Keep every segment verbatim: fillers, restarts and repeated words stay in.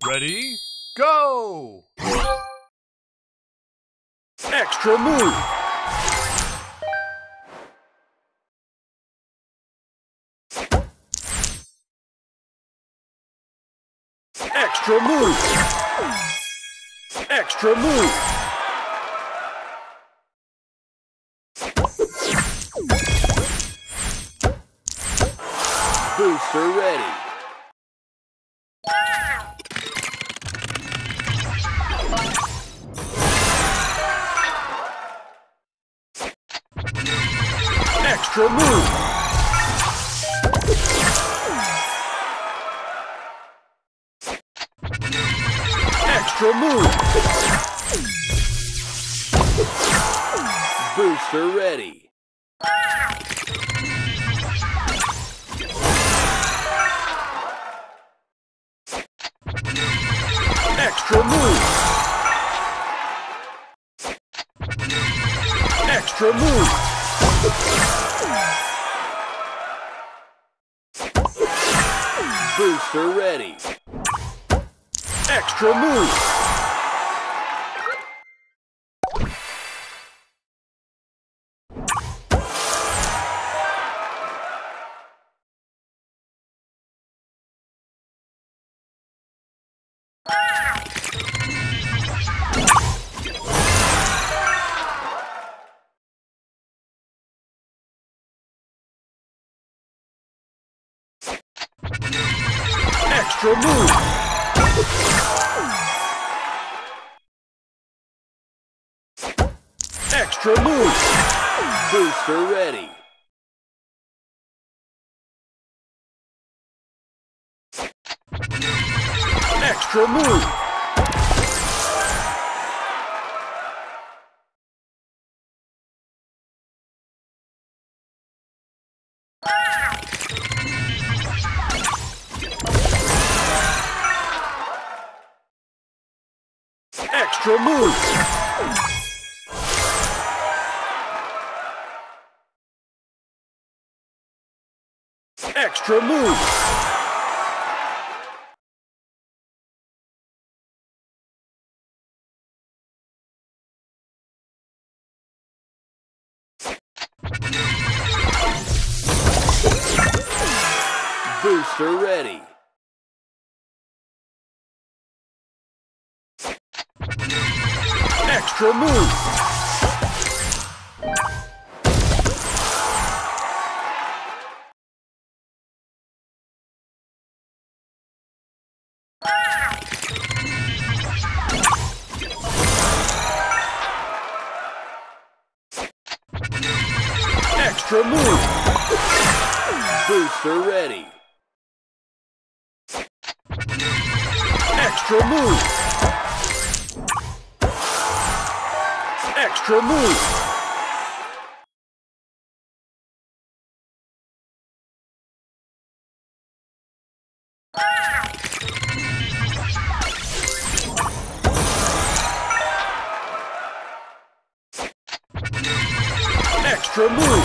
Ready, go! Extra move! Extra move! Extra move! Booster ready! Extra move! Extra move! Booster ready! Extra move! Extra move! Booster ready! Extra move! Extra move! Extra move! Booster ready! Extra move! Extra move! Extra move! Booster ready! Extra move! Extra move! Booster ready! Extra move! Extra move! Extra move!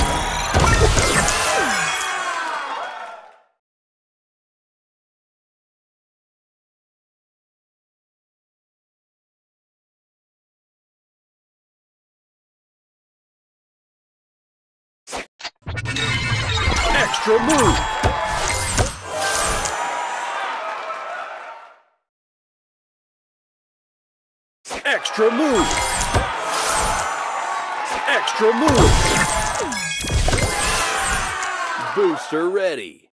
Extra move! Extra move! Extra move! Booster ready!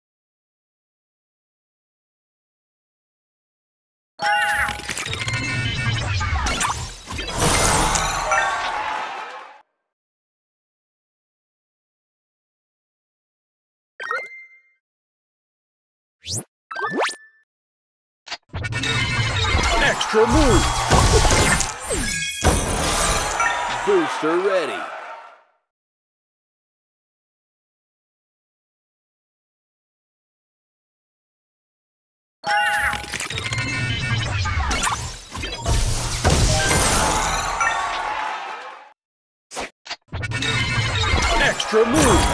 Extra move! Booster ready! Extra move!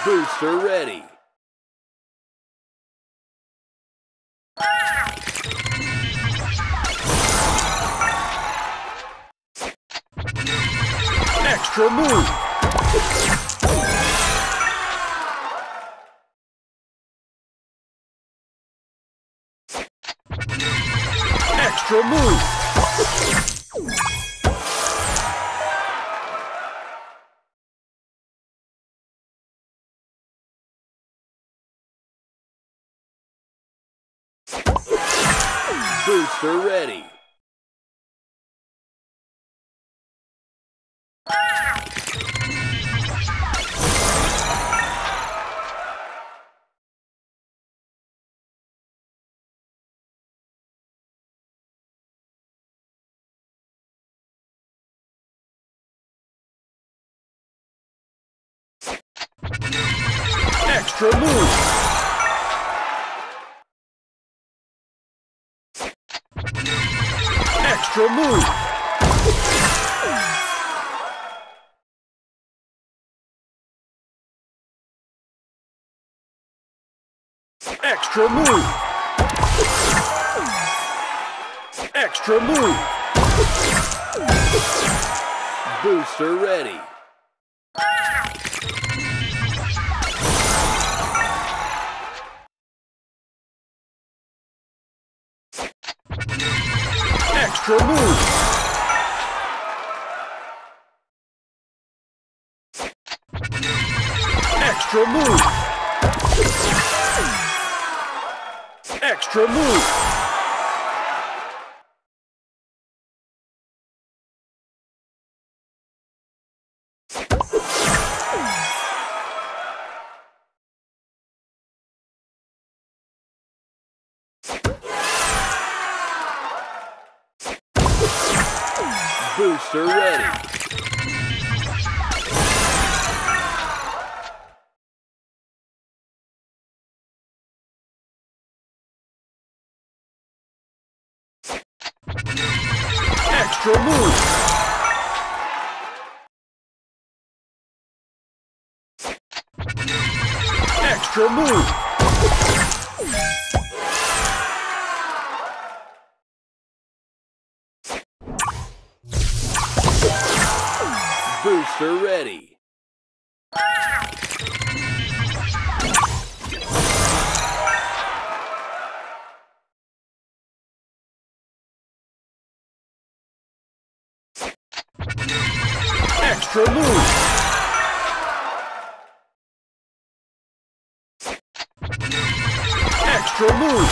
Booster ready. Extra move. Extra move. Booster ready. Extra move. Extra move. Extra move. Extra move. Booster ready. Extra move. Extra move. Extra move. Booster ready. Extra move. Extra move. Booster ready. Extra move. Extra move.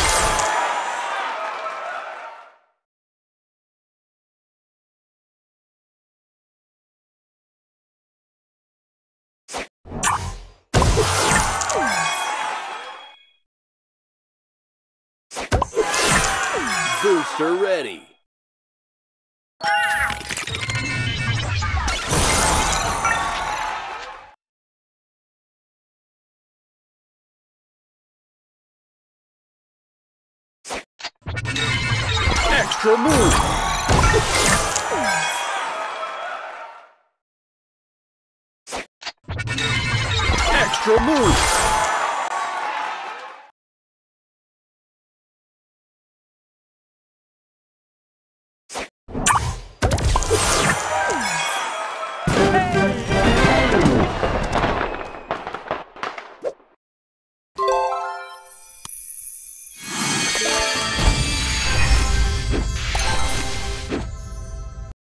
Booster ready. Extra move. Extra move. Hey!